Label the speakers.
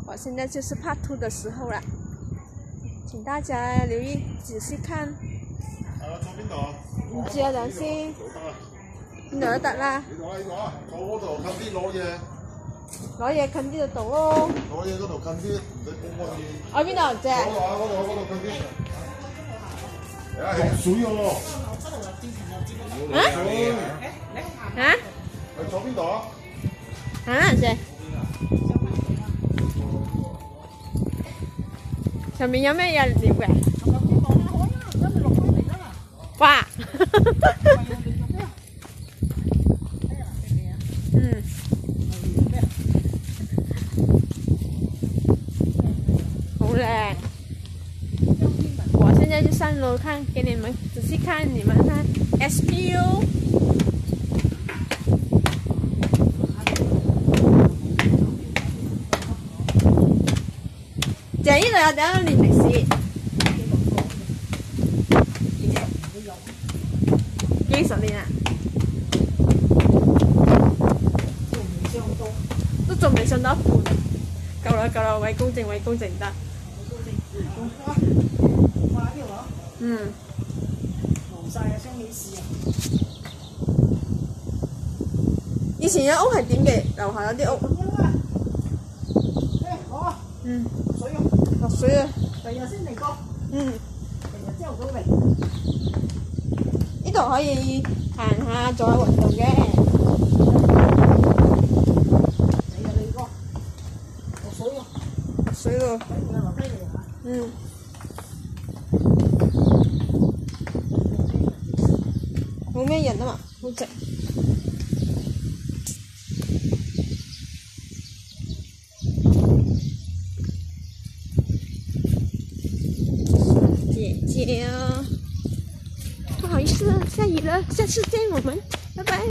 Speaker 1: 我现在就是part 2的时候了，请大家留意仔细看。
Speaker 2: 坐邊度啊？
Speaker 1: 唔知啊，等先。邊度都得啦。
Speaker 2: 呢度啊，坐嗰度近啲攞嘢。
Speaker 1: 攞嘢近啲就到咯。
Speaker 2: 攞嘢嗰度近啲，唔使公安嘢。
Speaker 1: 我邊度啫？
Speaker 2: 嗰度近啲。係水喎。
Speaker 1: 啊？
Speaker 2: 係坐邊度啊？
Speaker 1: 啊，姐。上面有咩嘢料嘅？哇！嗯。好靚。我現在就上樓看，給你們仔細看，你們看 SPU。姐，呢度有幾多年歷史？幾十年啊？都仲未上到一半。夠啦夠啦，位公正得。嗯。冇晒啊，雙喜事啊！以前有屋係點嘅？樓下有啲屋。嗯。落水啊！第日先嚟過。嗯。第日朝頭早嚟。呢度可以行下做下運動嘅。第日嚟過。落水喎。落水咯。嗯。冇咩人啊嘛，好靜。姐姐，不好意思，下雨了，下次见我们，拜拜。